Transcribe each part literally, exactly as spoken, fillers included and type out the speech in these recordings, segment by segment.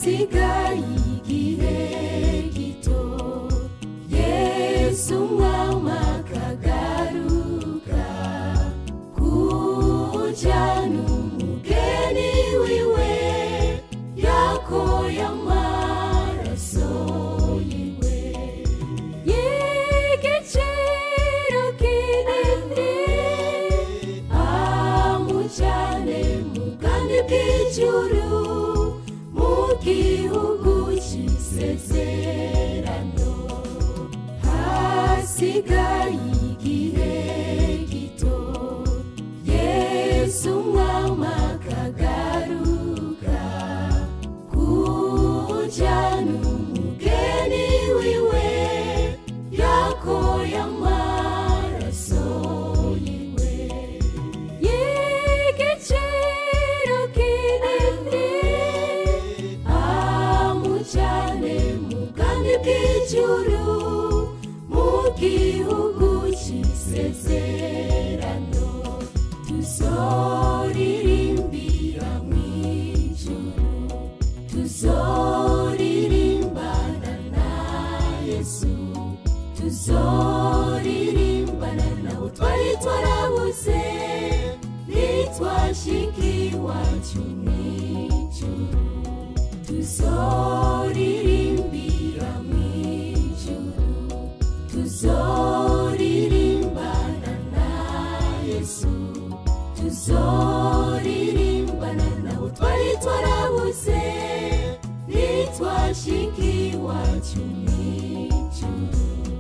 hasigaye igihe gito Yesu umwami akagaruka kujyana umugeni wiwe yakoye amaraso yiwe y'igiciro kinini amujyane mu bwami bw'ijuru mu gihugu cy'isezerano hasigaye igihe gito Yesu umwami akagaruka kujyana umugeni wiwe yakoye amaraso yiwe y'igiciro kinini amujyane mu bwami bw'ijuru mu gihugu cy'isezerano tuzoririmbira mw'ijuru tuzoririmbana na Yesu tuzoririmbana nawe twari twarabuze nitwashika iwacu mw'ijuru tuzoririmbira mw'ijuru tuzoririmbana na Yesu tuzoririmbana nawe twari twarabuze nitwashika iwacu mw'ijuru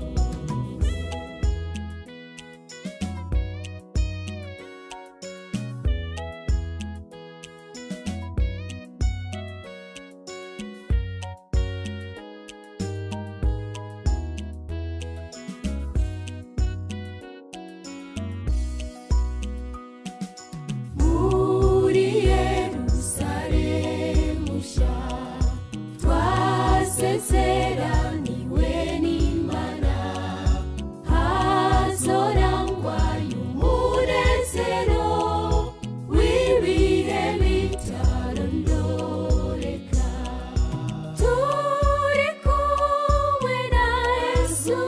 twasezeraniwe n'Imana hazorangwa y'umunezero w'ibihe bitarondoreka turi kumwe na Yesu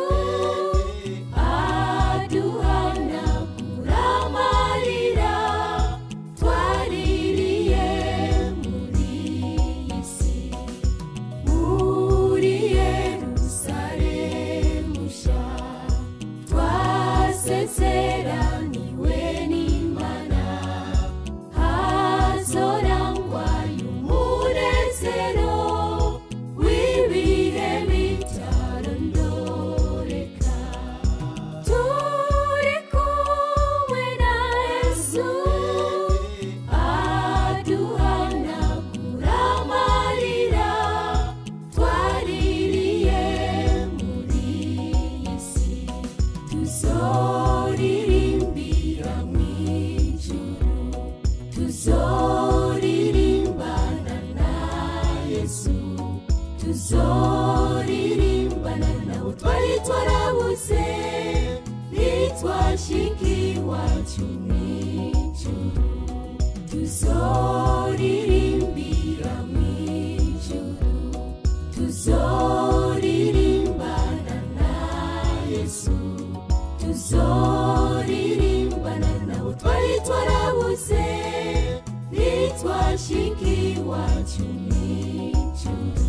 aduhanagura amarira twaririye muri iyi si twasezeraniwe n'Imana hazorangwa y'umunezero w'ibihe bitarondoreka turi kumwe na Yesu aduhanagura amarira twaririye muri iyi si tuzoririmbira mw'ijuru tuzoririmbana na Yesu tuzoririmbana nawe twari twarabuze nitwashika iwacu mw'ijuru tuzoririmbira mw'ijuru tuzoririmbana na Yesu tuzoririmbana nawe twari twarabuze nitwashika iwacu mw'ijuru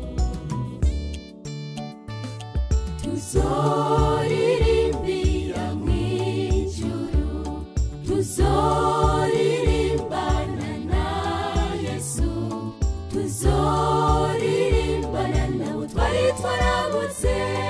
tuzoririmbira mw'ijuru tuzoririmbana na Yesu tuzoririmbana nawe twari twarabuze